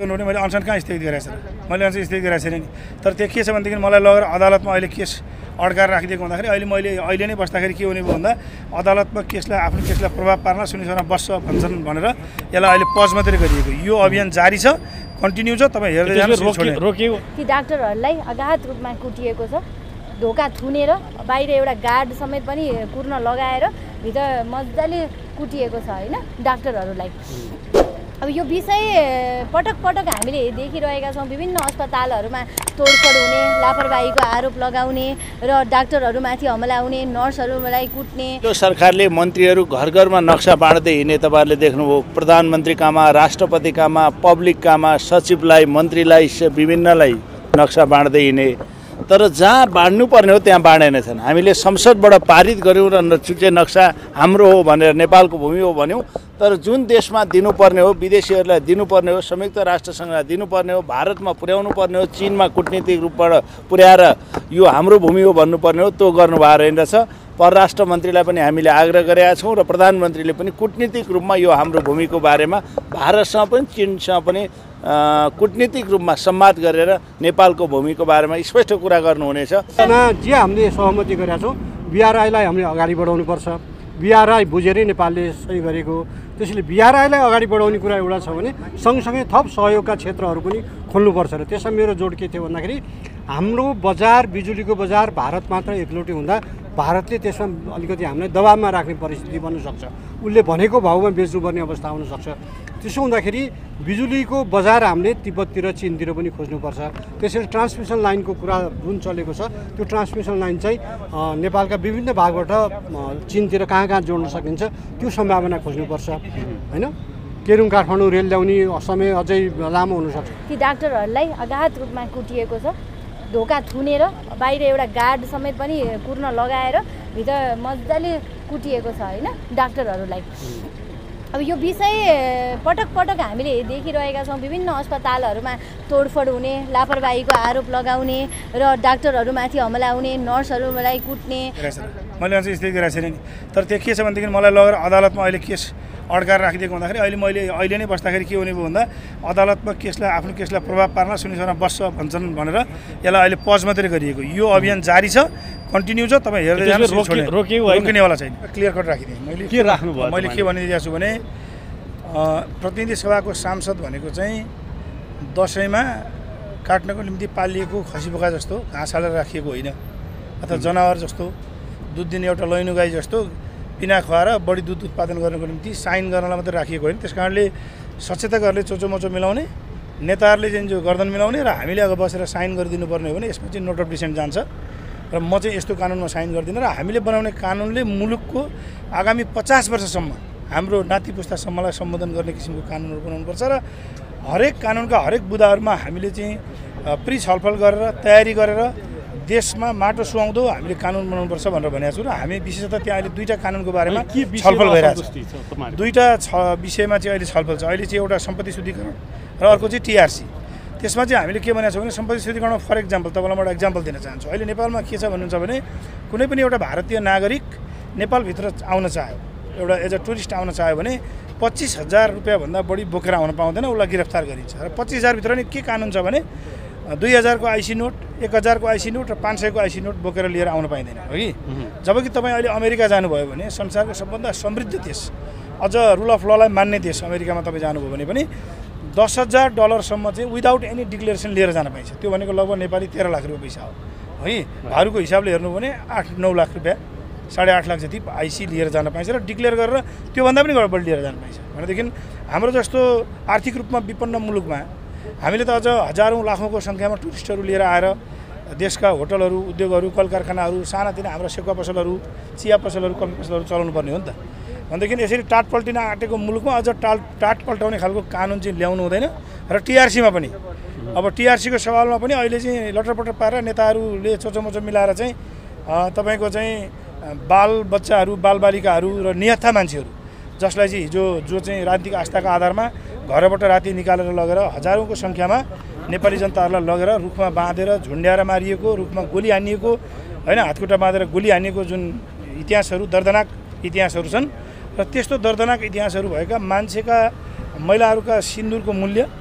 मैले अनसन कहाँ स्थगित गरेको छैन, मैले अनसन स्थगित गरेको छैन नि। तर त्यो के छ भनेदेखि मलाई लगेर अदालतमा अहिले केस अड्काएर राखिदिएको भन्दाखेरि अहिले नै बस्दाखेरि के हुने भयो भन्दा अदालतमा आफ्नो केसलाई प्रभाव पार्न सुनिसकेर बस्छ भन्छन् भनेर यसलाई अहिले पज मात्रै गरिएको। यो अभियान जारी छ, कन्टिन्यू छ। तपाईँ हेर्दै जानुहोस्। रोकियो ती डाक्टरहरूलाई अगाध रूपमा कुटिएको छ, ढोका थुनेर बाहिर एउटा गार्ड समेत पनि कुर्न लगाएर भित्र मजाले कुटिएको छ होइन डाक्टरहरूलाई। अब यो विषय पटक पटक हामीले देखिरहेका छौँ। विभिन्न अस्पतालहरूमा तोडफोड हुने, लापरवाहीको आरोप लगाउने र डाक्टरहरूमाथि हमला हुने, नर्सहरूलाई कुट्ने। यो सरकारले मन्त्रीहरू घर घरमा नक्सा बाँड्दै हिँड्ने तपाईँहरूले देख्नुभयो। प्रधानमन्त्रीकामा, राष्ट्रपतिकामा, पब्लिककामा, सचिवलाई, मन्त्रीलाई, विभिन्नलाई नक्सा बाँड्दै हिँडे। तर जहाँ बाँड्नुपर्ने हो त्यहाँ बाँडेनछन्। हामीले संसदबाट पारित गऱ्यौँ र चुचे नक्सा हाम्रो हो भनेर, नेपालको भूमि हो भन्यौँ। तर जुन देशमा दिनुपर्ने हो, विदेशीहरूलाई दिनुपर्ने हो, संयुक्त राष्ट्रसङ्घलाई दिनुपर्ने हो, भारतमा पुर्याउनु पर्ने हो, चीनमा कूटनीतिक रूपबाट पुर्याएर यो हाम्रो भूमि हो भन्नुपर्ने हो, त्यो गर्नुभएको रहेनछ। परराष्ट्र मन्त्रीलाई पनि हामीले आग्रह गरेका छौँ र प्रधानमन्त्रीले पनि कूटनीतिक रूपमा यो हाम्रो भूमिको बारेमा भारतसँग पनि चीनसँग पनि कूटनीतिक रूपमा संवाद गरेर नेपालको भूमिको बारेमा स्पष्ट कुरा गर्नुहुनेछ। जे हामीले सहमति गरेका छौँ, बिआरआईलाई हामीले अगाडि बढाउनुपर्छ। बिआरआई बुझेरै नेपालले सही गरेको, त्यसैले बिआरआईलाई अगाडि बढाउने कुरा एउटा छ भने सँगसँगै थप सहयोगका क्षेत्रहरू पनि खोल्नुपर्छ। र त्यसमा मेरो जोड के थियो भन्दाखेरि हाम्रो बजार, बिजुलीको बजार भारत मात्र एकलौटी हुँदा भारतले त्यसमा अलिकति हामीलाई दबावमा राख्ने परिस्थिति बन्न सक्छ। उसले भनेको भाउमा बेच्नुपर्ने अवस्था आउन सक्छ। त्यसो हुँदाखेरि बिजुलीको बजार हामीले तिब्बततिर, चीनतिर पनि खोज्नुपर्छ। त्यसैले ट्रान्समिसन लाइनको कुरा जुन चलेको छ, त्यो ट्रान्समिसन लाइन चाहिँ नेपालका विभिन्न भागबाट चीनतिर कहाँ कहाँ जोड्न सकिन्छ त्यो सम्भावना खोज्नुपर्छ होइन। केरुङ काठमाडौँ रेल ल्याउने समय अझै लामो हुनसक्छ। ती डाक्टरहरूलाई अगाध रूपमा कुटिएको छ, ढोका थुनेर बाहिर एउटा गार्ड समेत पनि कुर्न लगाएर भित्र मजाले कुटिएको छ होइन डाक्टरहरूलाई। अब यो विषय पटक पटक हामीले देखिरहेका छौँ। विभिन्न अस्पतालहरूमा तोडफोड हुने, लापरवाहीको आरोप लगाउने र डाक्टरहरूमाथि हमला हुने, नर्सहरूलाई कुट्ने। मैले अझै स्थगित गरेको छैन नि। तर त्यो के छ भनेदेखि मलाई लगेर अदालतमा अहिले केस अड्काएर राखिदिएको भन्दाखेरि अहिले नै बस्दाखेरि के हुने भयो भन्दा अदालतमा आफ्नो केसलाई प्रभाव पार्न सुनिसकेर बस्छ भन्छन् भनेर यसलाई अहिले पज मात्रै गरिएको। यो अभियान जारी छ, कन्टिन्यू छ। तपाईँ हेर्दै जानुहोस्। रोकिनेवाला छैन, क्लियर कट राखिदिएँ मैले। के राख्नुभयो? मैले के भनिदिएको छु भने प्रतिनिधि सभाको सांसद भनेको चाहिँ दसैँमा काट्नको निम्ति पालिएको खसी बोका जस्तो घाँस हालेर राखिएको होइन, अथवा जनावर जस्तो, दुध दिने एउटा लैनो गाई जस्तो बिना खुवाएर बढी दुध उत्पादन गर्नको निम्ति साइन गर्नलाई मात्रै राखिएको होइन। त्यस कारणले सचेतकहरूले चोचोमोचो मिलाउने, नेताहरूले चाहिँ जो गर्दन मिलाउने र हामीले अब बसेर साइन गरिदिनु पर्ने हो भने यसमा चाहिँ नोट अफ डिसेन्ट जान्छ। र म चाहिँ यस्तो कानुनमा साइन गर्दिनँ। र हामीले बनाउने कानुनले मुलुकको आगामी 50 वर्षसम्म हाम्रो नाति पुस्तासम्मलाई सम्बोधन गर्ने किसिमको कानुनहरू बनाउनुपर्छ। र हरेक कानुनका हरेक बुदाहरूमा हामीले चाहिँ प्री छलफल गरेर, तयारी गरेर देशमा माटो सुहाउँदो हामीले कानुन बनाउनुपर्छ भनेर भनेको छु। र हामी विशेषतः त्यहाँ अहिले दुईवटा कानुनको बारेमा छलफल भइरहेको छ। दुईवटा विषयमा चाहिँ अहिले छलफल छ। अहिले चाहिँ एउटा सम्पत्ति शुद्धिकरण र अर्को चाहिँ टिआरसी। त्यसमा चाहिँ हामीले के भनेको छौँ भने सम्पत्ति शुद्धिकरणमा फर इक्जाम्पल तपाईँलाई म एउटा इक्जाम्पल दिन चाहन्छु। अहिले नेपालमा के छ भन्नुहुन्छ भने कुनै पनि एउटा भारतीय नागरिक नेपालभित्र आउन चाह्यो, एउटा एज अ टुरिस्ट आउन चाह्यो भने 25,000 रुपियाँभन्दा बढी बोकेर आउन पाउँदैन, उसलाई गिरफ्तार गरिन्छ। र 25,000 भित्र नि के कानुन छ भने 2,000 को आइसी नोट, 1,000 को आइसी नोट र 500 को आइसी नोट बोकेर लिएर आउन पाइँदैन हो कि। जबकि तपाईँ अहिले अमेरिका जानुभयो भने संसारको सबभन्दा समृद्ध देश, अझ रुल अफ ललाई मान्ने देश अमेरिकामा तपाईँ जानुभयो भने पनि $10,000 चाहिँ विदाउट एनी डिक्लेरेसन लिएर जान पाइन्छ। त्यो भनेको लगभग नेपाली 13 लाख रुपियाँ पैसा हो है। भारूको हिसाबले हेर्नु भने 8-9 लाख रुपियाँ, 8.5 लाख जति आइसी लिएर जान पाइन्छ र डिक्लेयर गरेर त्योभन्दा पनि बढी लिएर जान पाइन्छ। भनेदेखि हाम्रो जस्तो आर्थिक रूपमा विपन्न मुलुकमा हामीले त अझ हजारौँ लाखौँको सङ्ख्यामा टुरिस्टहरू लिएर आएर देशका होटलहरू, उद्योगहरू, कल कारखानाहरू, सानातिना हाम्रा सेवा पसलहरू, चिया पसलहरू, कफी पसलहरू चलाउनु पर्ने हो नि त। भनेदेखि यसरी टाट पल्टिन आँटेको मुलुकमा अझ टाट पल्टाउने खालको कानुन चाहिँ ल्याउनु हुँदैन। र टिआरसीमा पनि अब टिआरसीको सवालमा पनि अहिले चाहिँ लटरपटर पारेर नेताहरूले चोचोमोचो मिलाएर चाहिँ तपाईँको चाहिँ बालबच्चाहरू, बालबालिकाहरू र निहत्था मान्छेहरू जसलाई चाहिँ जो चाहिँ राजनीतिक आस्थाको आधारमा घरबाट राति निकालेर लगेर हजारौँको सङ्ख्यामा नेपाली जनताहरूलाई लगेर रुखमा बाँधेर झुन्ड्याएर मारिएको, रुखमा गोली हानिएको होइन, हातखुट्टा बाँधेर गोली हानिएको जुन इतिहासहरू, दर्दनाक इतिहासहरू छन्। र त्यस्तो दर्दनाक इतिहासहरू भएका मान्छेका, महिलाहरूका सिन्दुरको मूल्य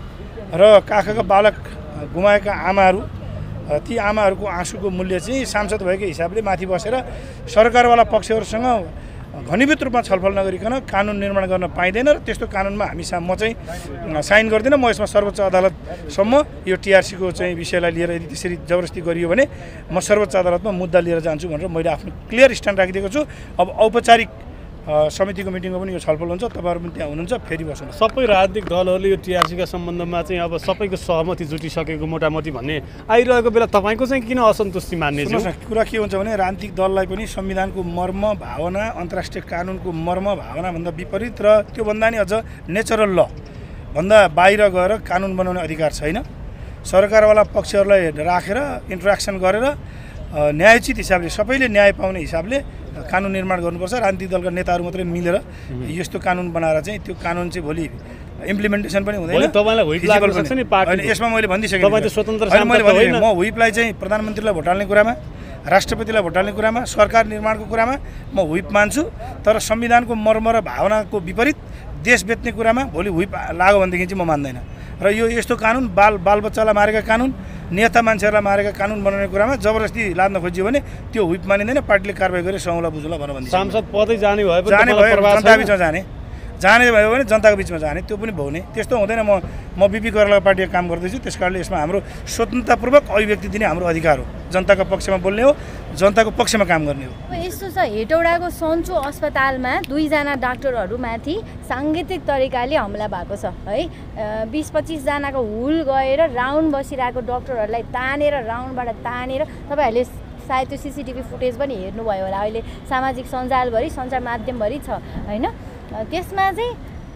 र काखका बालक गुमाएका आमाहरू ती आमाहरूको आँसुको मूल्य चाहिँ सांसद भएको हिसाबले माथि बसेर सरकारवाला पक्षहरूसँग घनीभूत रूपमा छलफल नगरिकन कानुन निर्माण गर्न पाइँदैन र त्यस्तो कानुनमा म चाहिँ साइन गर्दिनँ। म यसमा सर्वोच्च अदालतसम्म यो टिआरसीको चाहिँ विषयलाई लिएर यदि त्यसरी जबरजस्ती गरियो भने म सर्वोच्च अदालतमा मुद्दा लिएर जान्छु भनेर मैले आफ्नो क्लियर स्ट्यान्ड राखिदिएको छु। अब औपचारिक समितिको मिटिङमा पनि यो छलफल हुन्छ, तपाईँहरू पनि त्यहाँ हुनुहुन्छ, फेरि बस्नु। सबै राजनीतिक दलहरूले यो टिआरसीका सम्बन्धमा चाहिँ अब सबैको सहमति जुटिसकेको मोटामोटी भन्ने आइरहेको बेला तपाईँको चाहिँ किन असन्तुष्टि मान्ने छ? कुरा के हुन्छ भने राजनीतिक दललाई पनि संविधानको मर्म भावना, अन्तर्राष्ट्रिय कानुनको मर्म भावनाभन्दा विपरीत र त्योभन्दा नि अझ नेचरल ल भन्दा बाहिर गएर कानुन बनाउने अधिकार छैन। सरकारवाला पक्षहरूलाई राखेर इन्ट्रेक्सन गरेर न्यायोचित हिसाबले सबैले न्याय पाउने हिसाबले कानुन निर्माण गर्नुपर्छ। राजनीतिक दलका नेताहरू मात्रै मिलेर यस्तो कानुन बनाएर चाहिँ त्यो कानुन चाहिँ भोलि इम्प्लिमेन्टेसन पनि हुँदैन। यसमा मैले भनिदिइसकेँ, म व्हिपलाई चाहिँ प्रधानमन्त्रीलाई भोट हाल्ने कुरामा, राष्ट्रपतिलाई भोट हाल्ने कुरामा, सरकार निर्माणको कुरामा म व्हिप मान्छु। तर संविधानको मर्म र भावनाको विपरीत देश बेच्ने कुरामा भोलि व्हिप लाग्यो भनेदेखि चाहिँ म मान्दैन। र यो यस्तो कानुन बालबच्चालाई मारेका कानुन, नेता मान्छेहरूलाई मारेका कानुन बनाउने कुरामा जबरजस्ती लाद्न खोजियो भने त्यो व्हिप मानिँदैन। पार्टीले कारबाही गरी सौला बुझौला भनेर भन्छ। सांसद पदै जाने भयो जनता बिचमा जाने भयो भने जनताको बिचमा जाने, त्यो पनि भउने। त्यस्तो हुँदैन। म बिपी कोइरालाको पार्टीको काम गर्दैछु, त्यस कारणले यसमा हाम्रो स्वतन्त्रतापूर्वक अभिव्यक्ति दिने हाम्रो अधिकार हो। जनताको पक्षमा बोल्ने हो, जनताको पक्षमा काम गर्ने हो। यस्तो छ, हेटौडाको सन्चो अस्पतालमा 2 जना डाक्टरहरूमाथि साङ्गीतिक तरिकाले हमला भएको छ है। 20-25 जनाको हुल गएर राउन्ड बसिरहेको डाक्टरहरूलाई राउन्डबाट तानेर, तपाईँहरूले सायद त्यो सिसिटिभी फुटेज पनि हेर्नुभयो होला, अहिले सामाजिक सञ्जालभरि, सञ्चार माध्यमभरि छ होइन। त्यसमा चाहिँ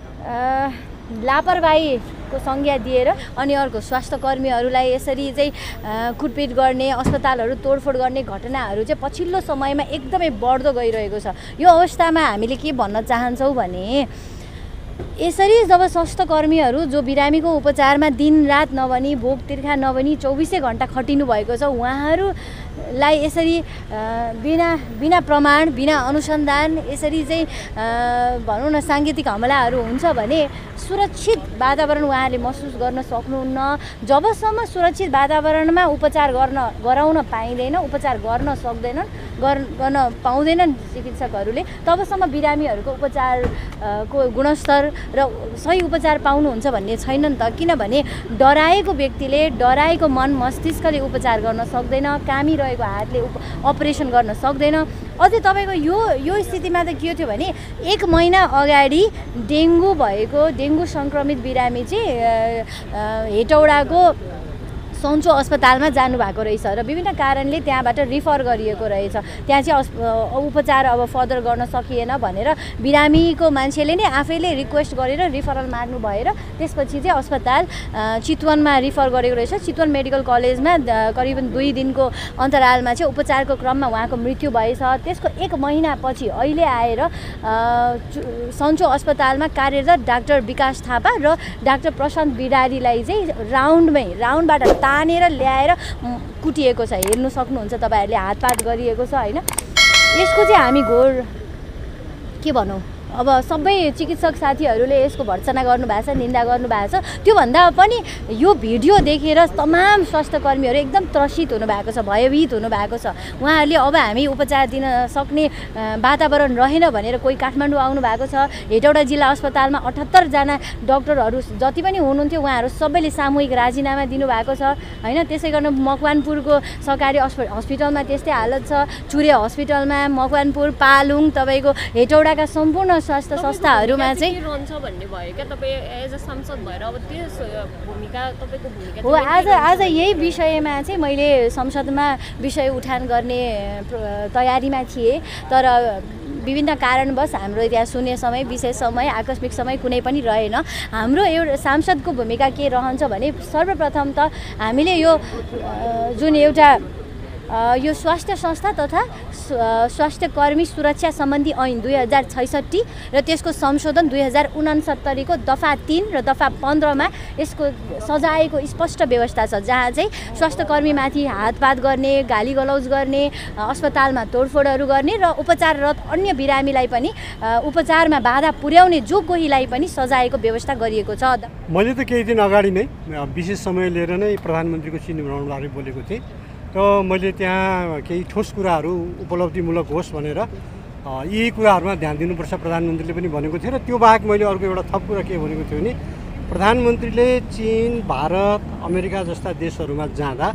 लापरवाहीको संज्ञा दिएर अनि अर्को स्वास्थ्यकर्मीहरूलाई यसरी चाहिँ कुटपिट गर्ने, अस्पतालहरू तोडफोड गर्ने घटनाहरू चाहिँ पछिल्लो समयमा एकदमै बढ्दो गइरहेको छ। यो अवस्थामा हामीले के भन्न चाहन्छौँ भने यसरी जब स्वास्थ्यकर्मीहरू जो बिरामीको उपचारमा दिनरात नभनी, भोक तिर्खा नभनी 24 घण्टा खटिनु भएको छ, उहाँहरूलाई यसरी बिना प्रमाण, बिना अनुसन्धान यसरी चाहिँ भनौँ न साङ्गीतिक हमलाहरू हुन्छ भने सुरक्षित वातावरण उहाँहरूले महसुस गर्न सक्नुहुन्न। जबसम्म सुरक्षित वातावरणमा उपचार गराउन पाइँदैन, उपचार गर्न सक्दैनन्, गर्न पाउँदैनन् चिकित्सकहरूले, तबसम्म बिरामीहरूको उपचारको गुणस्तर र सही उपचार पाउनुहुन्छ भन्ने छैन नि त। किनभने डराएको व्यक्तिले, डराएको मन मस्तिष्कले उपचार गर्न सक्दैन, कामिरहेको हातले अपरेसन गर्न सक्दैन। अझै तपाईँको यो स्थितिमा त के थियो भने 1 महिना अगाडि डेङ्गु सङ्क्रमित बिरामी चाहिँ हेटौडाको सन्चो अस्पतालमा जानुभएको रहेछ र विभिन्न कारणले त्यहाँबाट रिफर गरिएको रहेछ। त्यहाँ चाहिँ उपचार अब फर्दर गर्न सकिएन भनेर बिरामीको मान्छेले नै आफैले रिक्वेस्ट गरेर रिफरल माग्नु भएर त्यसपछि चाहिँ अस्पताल चितवनमा रिफर गरेको रहेछ। चितवन मेडिकल कलेजमा करिबन 2 दिनको अन्तरालमा चाहिँ उपचारको क्रममा उहाँको मृत्यु भएछ। त्यसको 1 महिनापछि अहिले आएर सन्चो अस्पतालमा कार्यरत डाक्टर विकास थापा र डाक्टर प्रशान्त बिडारीलाई चाहिँ राउन्डबाट तानेर ल्याएर कुटिएको छ। हेर्नु सक्नुहुन्छ तपाईँहरूले, हातपात गरिएको छ होइन। यसको चाहिँ हामी घोर के भनौँ, अब सबै चिकित्सक साथीहरूले यसको भर्त्सना गर्नुभएको छ, निन्दा गर्नुभएको छ। त्योभन्दा पनि यो भिडियो देखेर तमाम स्वास्थ्यकर्मीहरू एकदम त्रसित हुनुभएको छ, भयभीत हुनुभएको छ। उहाँहरूले अब हामी उपचार दिन सक्ने वातावरण रहेन भनेर कोही काठमाडौँ आउनु भएको छ। हेटौडा जिल्ला अस्पतालमा 78 जना डाक्टरहरू जति पनि हुनुहुन्थ्यो उहाँहरू सबैले सामूहिक राजीनामा दिनुभएको छ होइन। त्यसै गर्न मकवानपुरको सरकारी हस्पिटलमा त्यस्तै हालत छ, चुरे हस्पिटलमा, मकवानपुर, पालुङ, तपाईँको हेटौडाका सम्पूर्ण स्वास्थ्य संस्थाहरूमा चाहिँ रहन्छ भन्ने भयो क्या तपाईँ एज अ सांसद भएर। अब त्यस भूमिका तपाईँको भूमिका हो। आज यही विषयमा चाहिँ मैले संसदमा विषय उठान गर्ने तयारीमा थिएँ, तर विभिन्न कारणवश हाम्रो त्यहाँ शून्य समय, विशेष समय, आकस्मिक समय कुनै पनि रहेन। हाम्रो एउटा सांसदको भूमिका के रहन्छ भने सर्वप्रथम त हामीले यो जुन एउटा यो स्वास्थ्य संस्था तथा स्वास्थ्य कर्मी सुरक्षा सम्बन्धी ऐन 2066 र त्यसको संशोधन 2069 को दफा 3 र दफा 15 मा यसको सजायको स्पष्ट व्यवस्था छ, जहाँ चाहिँ स्वास्थ्य कर्मीमाथि हातपात गर्ने, गाली गलौज गर्ने, अस्पतालमा तोडफोडहरू गर्ने र उपचाररत अन्य बिरामीलाई पनि उपचारमा बाधा पुर्याउने जो कोहीलाई पनि सजायको व्यवस्था गरिएको छ। मैले त केही दिन अगाडि नै विशेष समय लिएर नै प्रधानमन्त्रीको चीन भ्रमणबारे बोलेको थिएँ र मैले त्यहाँ केही ठोस कुराहरू उपलब्धिमूलक होस् भनेर यी कुराहरूमा ध्यान दिनुपर्छ प्रधानमन्त्रीले पनि भनेको थियो। र त्यो बाहेक मैले अर्को एउटा थप कुरा के भनेको थियो भने प्रधानमन्त्रीले चीन, भारत, अमेरिका जस्ता देशहरूमा जाँदा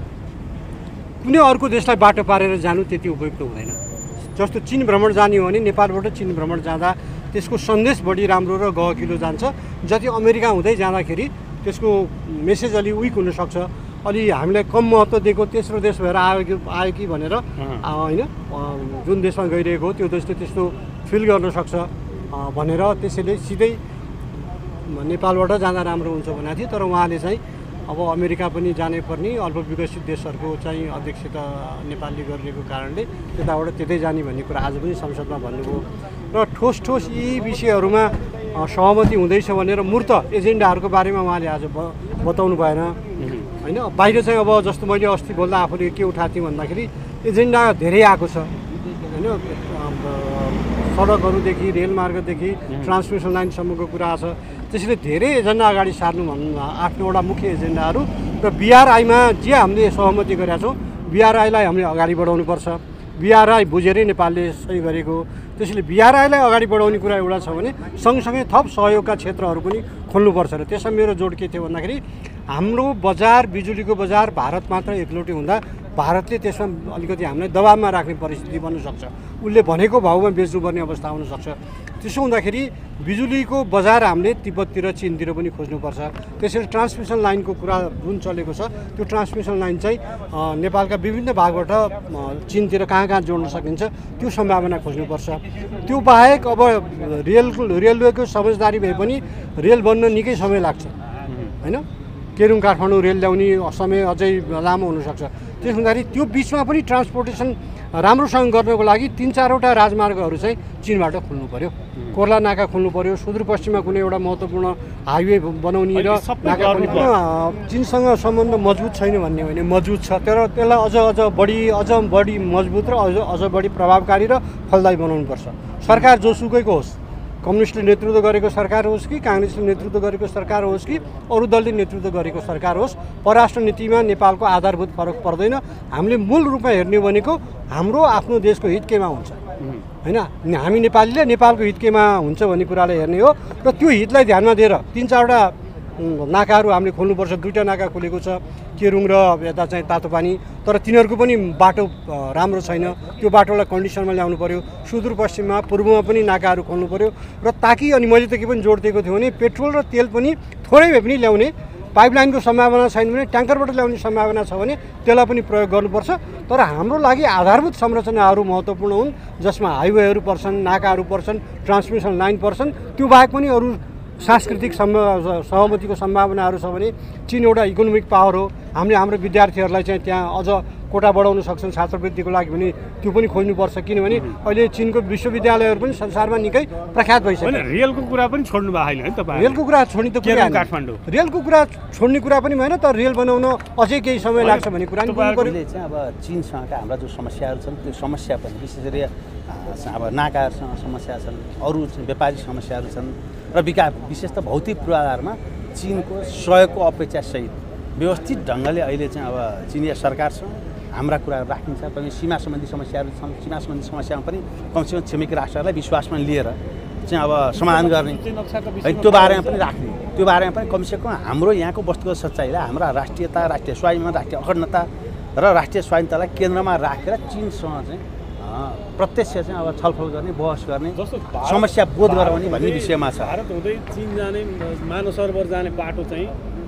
कुनै अर्को देशलाई बाटो पारेर जानु त्यति उपयुक्त हुँदैन। जस्तो चीन भ्रमण जाने हो भने नेपालबाट चीन भ्रमण जाँदा त्यसको सन्देश बढी राम्रो र गहकिलो जान्छ। जति अमेरिका हुँदै जाँदाखेरि त्यसको मेसेज अलि विक हुनसक्छ, अलि हामीलाई कम महत्त्व दिएको तेस्रो देश भएर आयो कि भनेर होइन, जुन देशमा गइरहेको हो त्यो देशले त्यस्तो फिल गर्न सक्छ भनेर त्यसैले सिधै नेपालबाट जाँदा राम्रो हुन्छ भनेको थियो। तर उहाँले चाहिँ अब अमेरिका पनि जानै पर्ने अल्प विकसित देशहरूको चाहिँ अध्यक्षता नेपालले गरिरहेको कारणले त्यताबाट त्यतै जाने भन्ने कुरा आज पनि संसदमा भन्नुभयो। र ठोस यी विषयहरूमा सहमति हुँदैछ भनेर मूर्त एजेन्डाहरूको बारेमा उहाँले आज बताउनु भएन होइन। बाहिर चाहिँ अब जस्तो मैले अस्ति बोल्दा आफूले के उठाएको थिएँ भन्दाखेरि एजेन्डा धेरै आएको छ होइन, सडकहरूदेखि रेलमार्गदेखि ट्रान्समिसन लाइनसम्मको कुरा छ। त्यसैले धेरै एजेन्डा अगाडि सार्नु भन्नु 8-9वटा मुख्य एजेन्डाहरू र BRI-मा जे हामीले सहमति गरेका छौँ BRI-लाई हामीले अगाडि बढाउनुपर्छ। BRI बुझेरै नेपालले सही गरेको, त्यसैले BRI-लाई अगाडि बढाउने कुरा एउटा छ भने सँगसँगै थप सहयोगका क्षेत्रहरू पनि खोल्नुपर्छ। र त्यसमा मेरो जोड के थियो भन्दाखेरि हाम्रो बजार बिजुलीको बजार भारत मात्र एकलौटी हुँदा भारतले त्यसमा अलिकति हामीलाई दबावमा राख्ने परिस्थिति बन्न सक्छ, उसले भनेको भाउमा बेच्नुपर्ने अवस्था आउनसक्छ। त्यसो हुँदाखेरि बिजुलीको बजार हामीले तिब्बततिर चीनतिर पनि खोज्नुपर्छ। त्यसैले ट्रान्समिसन लाइनको कुरा जुन चलेको छ त्यो ट्रान्समिसन लाइन चाहिँ नेपालका विभिन्न भागबाट चीनतिर कहाँ जोड्न सकिन्छ त्यो सम्भावना खोज्नुपर्छ। त्यो बाहेक अब रेलवेको समझदारी भए पनि रेल बन्न निकै समय लाग्छ होइन, केरुङ काठमाडौँ रेल ल्याउने समय अझै लामो हुनसक्छ। त्यसो हुँदाखेरि त्यो बिचमा पनि ट्रान्सपोर्टेसन राम्रोसँग गर्नको लागि 3-4वटा राजमार्गहरू चाहिँ चीनबाट खोल्नु पर्यो, कोर्ला नाका खोल्नु पर्यो, सुदूरपश्चिममा कुनै एउटा महत्त्वपूर्ण हाइवे बनाउने र नाका चीनसँग सम्बन्ध मजबुत छैन भन्ने होइन, मजबुत छ, तर त्यसलाई अझ बढी मजबुत र अझ बढी प्रभावकारी र फलदायी बनाउनुपर्छ। सरकार जोसुकैको होस्, कम्युनिस्टले नेतृत्व गरेको सरकार होस् कि काङ्ग्रेसले नेतृत्व गरेको सरकार होस् कि अरू दलले नेतृत्व गरेको सरकार होस्, परराष्ट्र नीतिमा नेपालको आधारभूत फरक पर्दैन। हामीले मूल रूपमा हेर्ने भनेको हाम्रो आफ्नो देशको हित केमा हुन्छ होइन, हामी नेपालीले नेपालको हित केमा हुन्छ भन्ने कुरालाई हेर्ने हो। र त्यो हितलाई ध्यानमा दिएर 3-4वटा नाकाहरू हामीले खोल्नुपर्छ। 2टा नाका खोलेको छ, केरुङ र यता चाहिँ तातोपानी, तर तिनीहरूको पनि बाटो राम्रो छैन, त्यो बाटोलाई कन्डिसनमा ल्याउनु पर्यो। सुदूरपश्चिममा पूर्वमा पनि नाकाहरू खोल्नु पर्यो र ताकि अनि मैले त के पनि जोड दिएको थियो भने पेट्रोल र तेल पनि थोरै भए पनि ल्याउने, पाइपलाइनको सम्भावना छैन भने ट्याङ्करबाट ल्याउने सम्भावना छ भने त्यसलाई पनि प्रयोग गर्नुपर्छ। तर हाम्रो लागि आधारभूत संरचनाहरू महत्त्वपूर्ण हुन्, जसमा हाइवेहरू पर्छन्, नाकाहरू पर्छन्, ट्रान्समिसन लाइन पर्छन्। त्यो बाहेक पनि अरू सांस्कृतिक सहमतिको सम्भावनाहरू छ भने चीन एउटा इकोनोमिक पावर हो, हामीले हाम्रो विद्यार्थीहरूलाई चाहिँ त्यहाँ अझ कोटा बढाउन सक्छन् छात्रवृत्तिको लागि भने त्यो पनि खोज्नुपर्छ। किनभने अहिले चीनको विश्वविद्यालयहरू पनि संसारमा निकै प्रख्यात भइसक्यो। रेलको कुरा पनि छोड्नु भएको होइन तपाईँ? रेलको कुरा छोड्ने त कुरा काठमाडौँ, रेलको कुरा छोड्ने कुरा पनि भएन, तर रेल बनाउन अझै केही समय लाग्छ भन्ने कुरा नि गर्नु पर्यो। चाहिँ अब चीनसँगका हाम्रा जो समस्याहरू छन् त्यो समस्या पनि विशेष गरी अब नाकाहरूसँग समस्या छन्, अरू व्यापारिक समस्याहरू छन् र विशेष त भौतिक पूर्वाधारमा चीनको सहयोगको अपेक्षासहित व्यवस्थित ढङ्गले अहिले चाहिँ अब चिनिया सरकारसँग हाम्रा कुराहरू राखिन्छ। पनि सीमा सम्बन्धी समस्याहरू छन्, सीमा सम्बन्धी समस्यामा पनि कमसेकम छिमेकी राष्ट्रहरूलाई विश्वासमा लिएर चाहिँ अब समाधान गर्ने है त्यो बारेमा पनि राख्ने, त्यो बारेमा पनि कमसेकम हाम्रो यहाँको वस्तुगत सच्चाइलाई, हाम्रा राष्ट्रियता, राष्ट्रिय स्वाभिमान, राष्ट्रिय अखण्डता र राष्ट्रिय स्वाधीनतालाई केन्द्रमा राखेर चीनसँग चाहिँ प्रत्यक्ष चाहिँ अब छलफल गर्ने, बहस गर्ने, समस्या बोध गराउने भन्ने विषयमा छ। भारत हुँदै चीन जाने मानव सरोवर जाने बाटो चाहिँ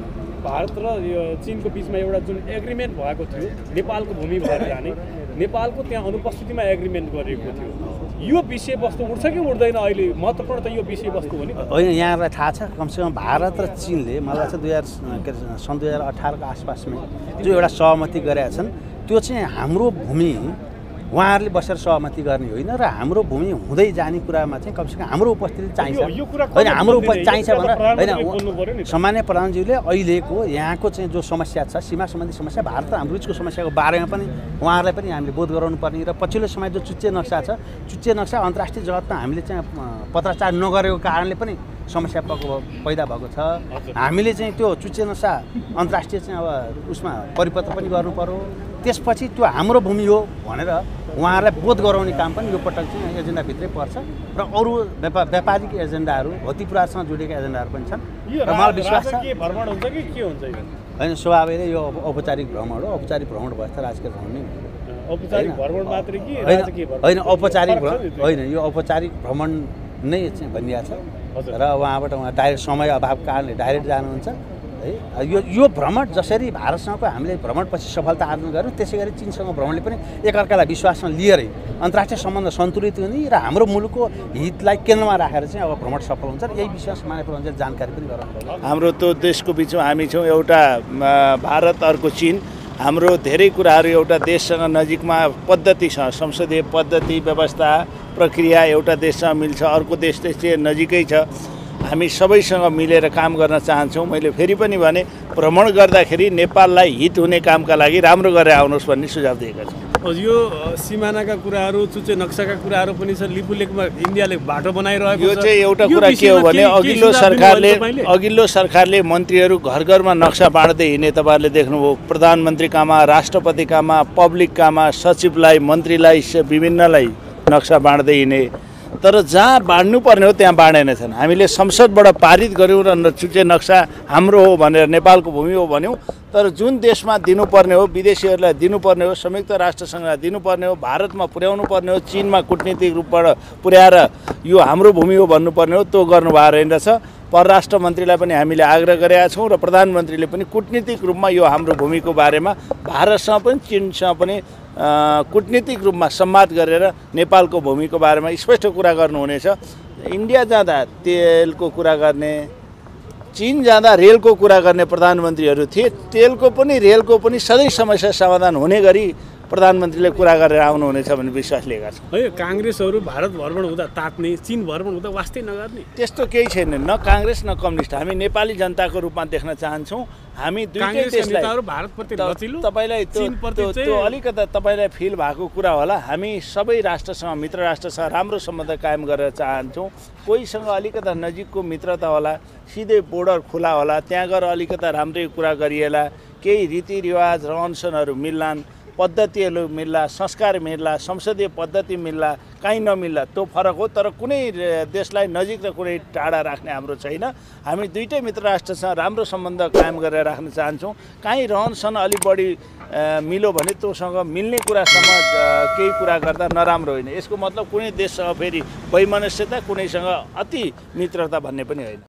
भारत र यो चीनको बिचमा एउटा जुन एग्रिमेन्ट भएको थियो नेपालको भूमि भएर जाने, नेपालको त्यहाँ अनुपस्थितिमा एग्रिमेन्ट गरिएको थियो। यो विषयवस्तु उठ्छ कि उठ्दैन? अहिले महत्त्वपूर्ण त यो विषयवस्तु हो नि होइन। यहाँलाई थाहा छ कमसेकम भारत र चीनले मलाई चाहिँ सन् 2018 को आसपासमा जो एउटा सहमति गरेका छन् त्यो चाहिँ हाम्रो भूमि उहाँहरूले बसेर सहमति गर्ने होइन र हाम्रो भूमि हुँदै जाने कुरामा चाहिँ कमसेकम हाम्रो उपस्थिति चाहिन्छ होइन हाम्रो चाहिन्छ भनेर होइन सामान्य प्रधानज्यूले अहिलेको यहाँको चाहिँ जो समस्या छ सीमा सम्बन्धी समस्या भारत र हाम्रो बिचको समस्याको बारेमा पनि उहाँहरूलाई पनि हामीले बोध गराउनु पर्ने र पछिल्लो समय जो चुच्चे नक्सा छ चुच्चे नक्सा अन्तर्राष्ट्रिय जगतमा हामीले चाहिँ पत्राचार नगरेको कारणले पनि समस्या पैदा भएको छ हामीले चाहिँ त्यो चुच्चे नक्सा अन्तर्राष्ट्रिय चाहिँ अब उसमा परिपत्र पनि गर्नु पर्यो त्यसपछि त्यो हाम्रो भूमि हो भनेर उहाँहरूलाई बोध गराउने काम पनि यो पटक चाहिँ एजेन्डाभित्रै पर्छ र अरू व्यापारिक एजेन्डाहरू भौतिक पुरासँग जोडिएका एजेन्डाहरू पनि छन् र मलाई विश्वास छ भ्रमण हुन्छ कि के हुन्छ होइन स्वाभाविक यो औपचारिक भ्रमण हो औपचारिक भ्रमण भए त राजकीय भ्रमण नै औपचारिक भ्रमण मात्रै कि राजकीय भ्रमण होइन औपचारिक होइन यो औपचारिक भ्रमण नै चाहिँ भनिएको छ र उहाँबाट उहाँ डाइरेक्ट समय अभावको कारणले डाइरेक्ट जानुहुन्छ है यो भ्रमण जसरी भारतसँगको हामीले भ्रमणपछि सफलता आर्जन गऱ्यौँ त्यसै गरी चीनसँग भ्रमणले पनि एकअर्कालाई विश्वासमा लिएरै अन्तर्राष्ट्रिय सम्बन्ध सन्तुलित हुने र हाम्रो मुलुकको हितलाई केन्द्रमा राखेर चाहिँ अब भ्रमण सफल हुन्छ र यही विषयमा सामान्य प्रधानले जानकारी पनि गराउनु हाम्रो त्यो देशको बिचमा हामी छौँ एउटा भारत अर्को चीन हाम्रो धेरै कुराहरू एउटा देशसँग नजिकमा पद्धतिसँग संसदीय पद्धति व्यवस्था प्रक्रिया एउटा देशसँग मिल्छ अर्को देश चाहिँ नजिकै छ हामी सबैसँग मिलेर काम गर्न चाहन्छौँ मैले फेरि पनि भने भ्रमण गर्दाखेरि नेपाललाई हित हुने कामका लागि राम्रो गरेर आउनुहोस् भन्ने सुझाव दिएका छौँ यो सिमानाका कुराहरू चुच्चे नक्साका कुराहरू पनि छ लिपुलेखमा इन्डियाले बाटो बनाइरहेको यो चाहिँ एउटा कुरा के हो भने अघिल्लो सरकारले मन्त्रीहरू घर घरमा नक्सा बाँड्दै हिँड्ने तपाईँहरूले देख्नुभयो प्रधानमन्त्रीकामा राष्ट्रपतिकामा पब्लिककामा सचिवलाई मन्त्रीलाई विभिन्नलाई नक्सा बाँड्दै हिँडे तर जहाँ बाँड्नु पर्ने हो त्यहाँ बाँडेनछन् हामीले संसदबाट पारित गऱ्यौँ र चुच्चे नक्सा हाम्रो हो भनेर नेपालको भूमि हो भन्यौँ तर जुन देशमा दिनुपर्ने हो विदेशीहरूलाई दिनुपर्ने हो संयुक्त राष्ट्रसँग दिनुपर्ने हो भारतमा पुर्याउनु पर्ने हो चीनमा कूटनीतिक रूपबाट पुर्याएर यो हाम्रो भूमि हो भन्नुपर्ने हो त्यो गर्नुभएको रहेनछ परराष्ट्र मन्त्रीलाई पनि हामीले आग्रह गरेका छौँ र प्रधानमन्त्रीले पनि कूटनीतिक रूपमा यो हाम्रो भूमिको बारेमा भारतसँग पनि चीनसँग पनि कूटनीतिक रूपमा संवाद गरेर नेपालको भूमिको बारेमा स्पष्ट कुरा गर्नुहुनेछ इन्डिया जाँदा तेलको कुरा गर्ने चीन जाँदा रेलको कुरा गर्ने प्रधानमन्त्रीहरू थिए तेलको पनि रेलको पनि सधैँ समस्या समाधान हुने गरी प्रधानमन्त्रीले कुरा गरेर आउनुहुनेछ भन्ने विश्वास लिएका छौँ है काङ्ग्रेसहरू भारत भ्रमण हुँदा तात्ने चीन भ्रमण हुँदा वास्तै नगर्ने त्यस्तो केही छैन न काङ्ग्रेस न कम्युनिस्ट हामी नेपाली जनताको रूपमा देख्न चाहन्छौँ हामी दुईटै देशलाई भारतप्रति लचिलो तपाईलाई त्यो अलिकता तपाईलाई फिल भएको कुरा होला हामी सबै राष्ट्रसँग मित्र राष्ट्रसँग राम्रो सम्बन्ध कायम गरेर चाहन्छौँ कोहीसँग अलिकता नजिकको मित्रता होला सिधै बोर्डर खुला होला त्यहाँ गएर अलिकता राम्रै कुरा गरिएला केही रीतिरिवाज रहनसहनहरू मिल्लान् पद्धतिहरू मिल्ला संस्कार मिल्ला संसदीय पद्धति मिल्ला कहीँ नमिल्ला त्यो फरक हो तर कुनै देशलाई नजिक र कुनै टाढा राख्ने हाम्रो छैन हामी दुईटै मित्र राष्ट्रसँग राम्रो सम्बन्ध कायम गरेर राख्न चाहन्छौँ कहीँ रहनसहन अलिक बढी मिल्यो भने त्योसँग मिल्ने कुरासम्म केही कुरा गर्दा नराम्रो होइन यसको मतलब कुनै देशसँग फेरि वैमनस्यता कुनैसँग अति मित्रता भन्ने पनि होइन।